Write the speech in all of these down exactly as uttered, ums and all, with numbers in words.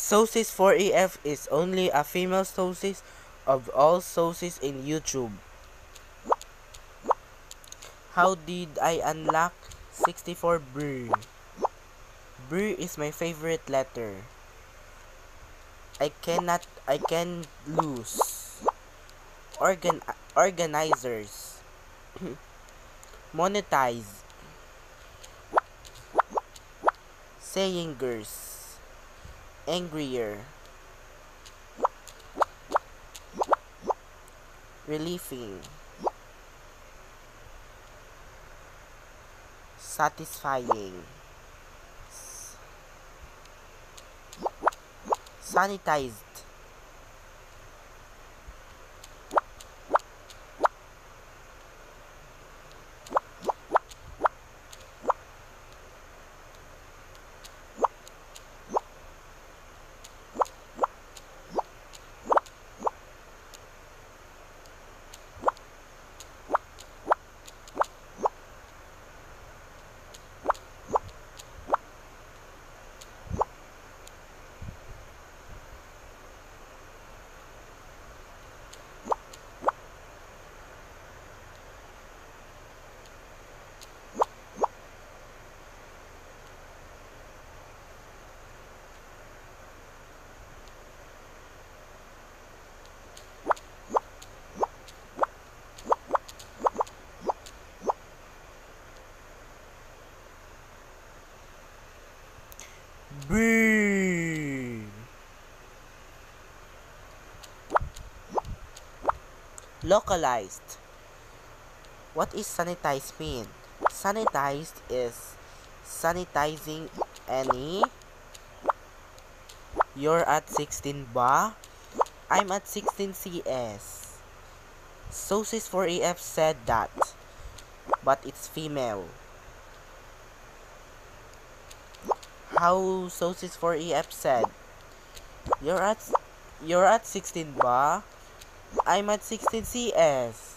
Sosis four E F is only a female sosis of all sosis in YouTube. How did I unlock sixty-four Brr? Brr is my favorite letter. I cannot, I can lose. Organ, organizers. Monetize. Sayingers. Angrier. Relieving. Satisfying. Sanitized. Brr. Localized. What is sanitized mean? Sanitized is sanitizing any. You're at sixteen ba? I'm at sixteen C S. Sosis four E F said that, but it's female. How Sosis four E F said, You're at you're at sixteen ba? I'm at sixteen C S.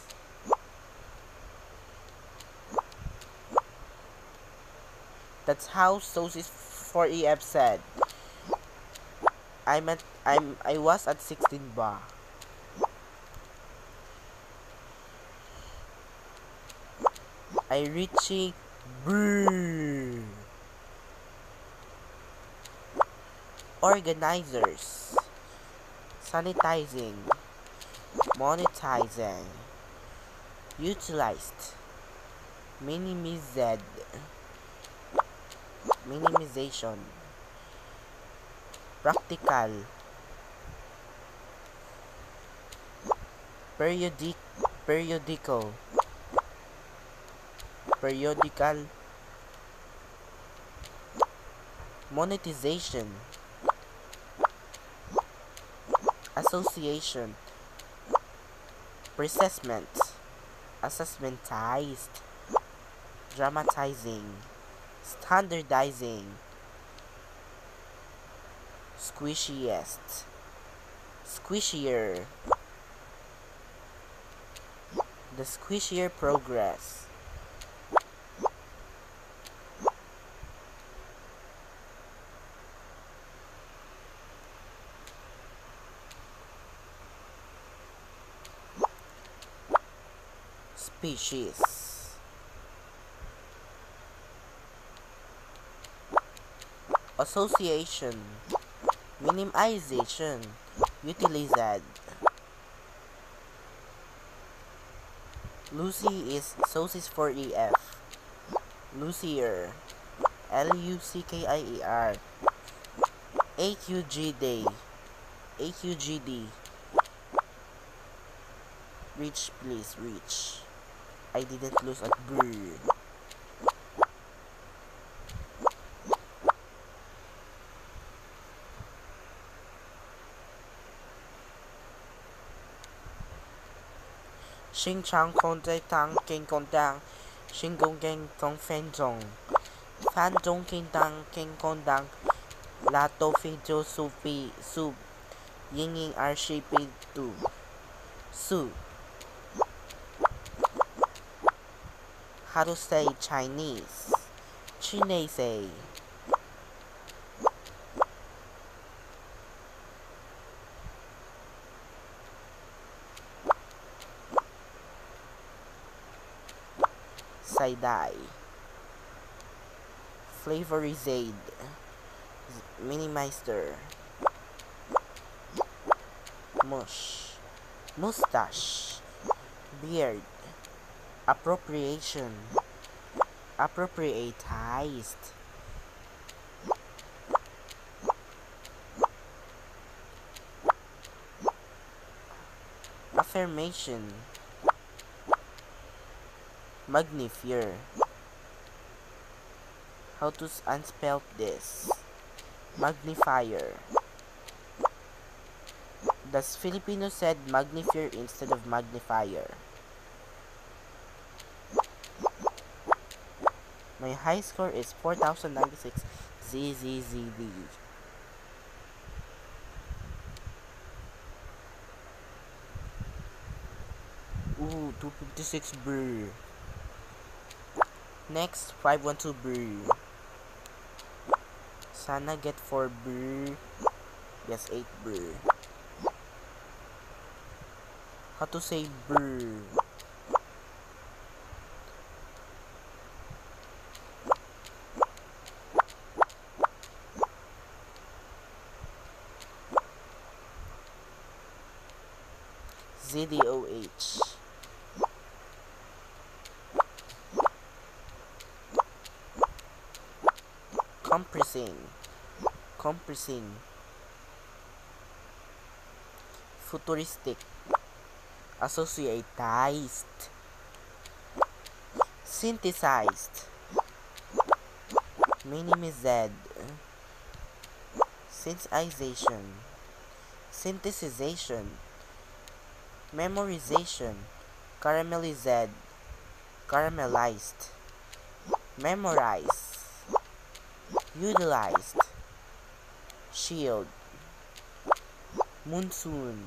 That's how Sosis four E F said. I'm at I'm I was at sixteen ba. I reaching brr. Organizers. Sanitizing. Monetizing. Utilized. Minimized. Minimization. Practical. Periodic. Periodical. Periodical. Monetization. Association. Presessment. Assessmentized. Dramatizing. Standardizing. Squishiest. Squishier. The squishier progress. Species. Association. Minimization. Utilized. Lucy is Sosis four E F. Lucier. L U C K I E R. A Q G D. A Q G D. Reach, please, reach. I didn't lose at bird. Xing Chang Kong Dai Tang King Kong Dang Xing Gong Gang Tong Fen Zong Fan Zong King Dang King Kong Dang La To Fi Jo Su Pi Su Ying Ying R Shi Pi Tu Su. How to say Chinese? Chinese. Side-Eye, Flavorizade, Minimeister, Mush, Mustache, Beard, Appropriation, Appropriatized, Affirmation, Magnifier. How to unspell this? Magnifier. Does Filipino said magnifier instead of magnifier? My high score is four thousand ninety-six. Z Z Z D. Ooh, two fifty-six brr. Next, five one two brr. Sana get four brr. Yes, eight brr. How to say brr? Z D O H. Compressing. Compressing. Futuristic. Associatized. Synthesized. Minimized. Synthesization. Synthesization. Memorization. Caramelized. Caramelized. Memorize. Utilized. Shield. Monsoon.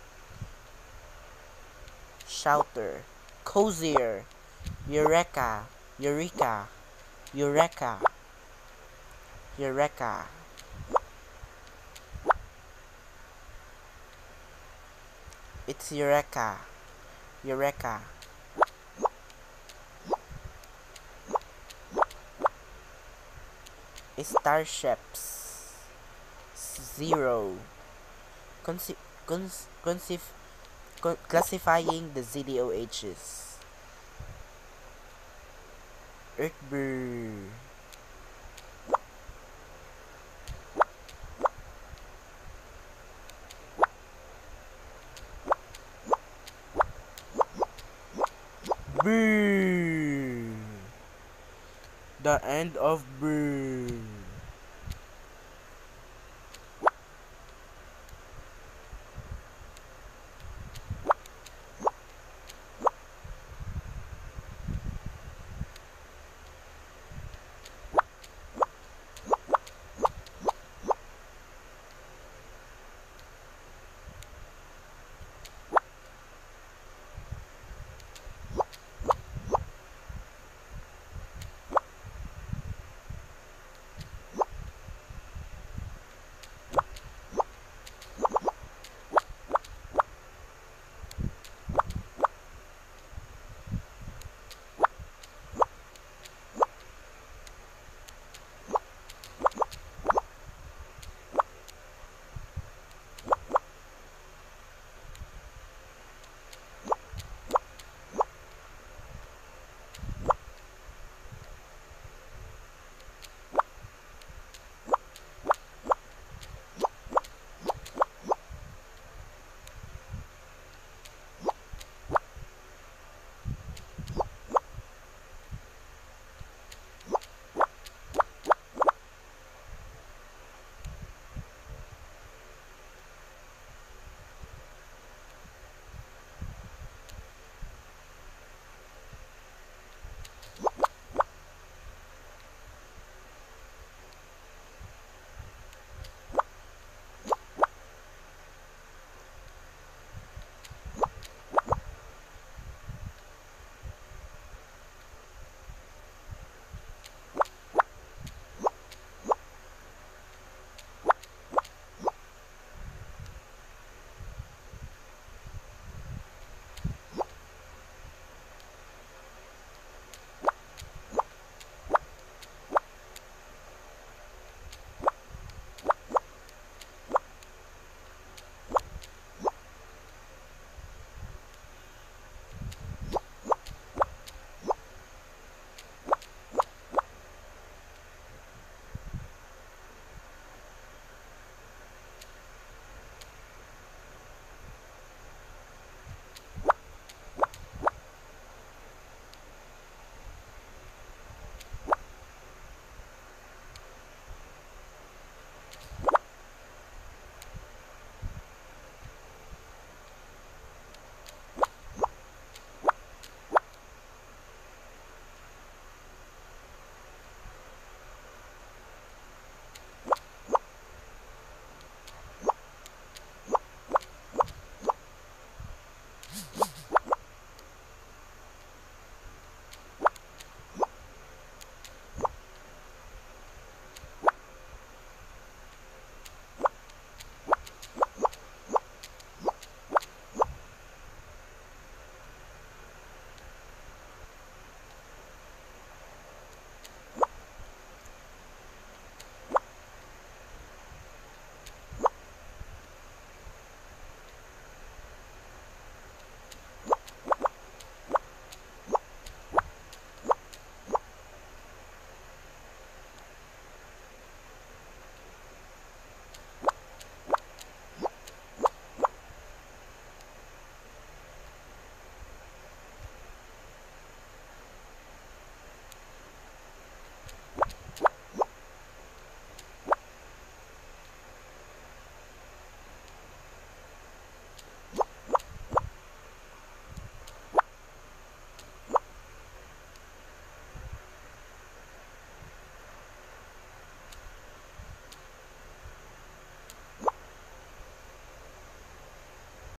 Shouter. Cozier. Eureka. Eureka. Eureka. Eureka. It's Eureka. Eureka. Starships. Zero. Conci cons concif con classifying the Z D O H's. Earthbird. Brr. The end of Brr.